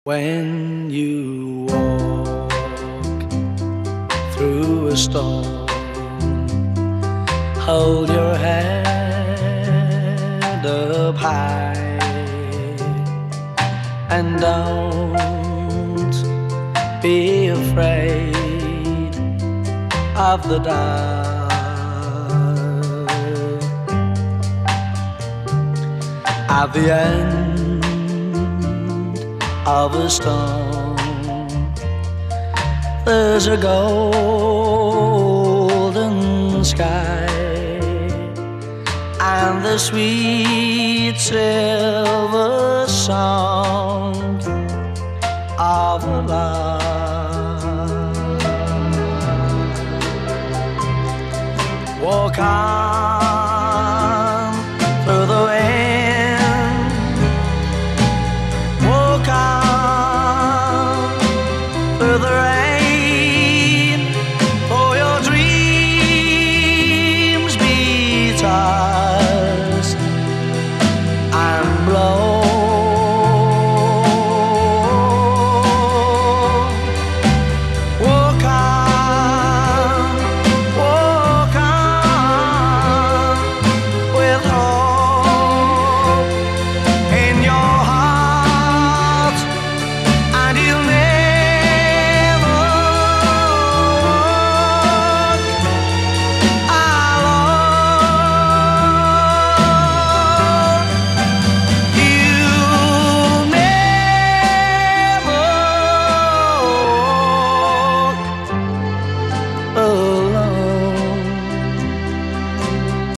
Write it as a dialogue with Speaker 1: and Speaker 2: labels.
Speaker 1: When you walk through a storm, hold your head up high and don't be afraid of the dark. At the end of a storm, there's a golden sky and the sweet silver sound of a lark. Walk on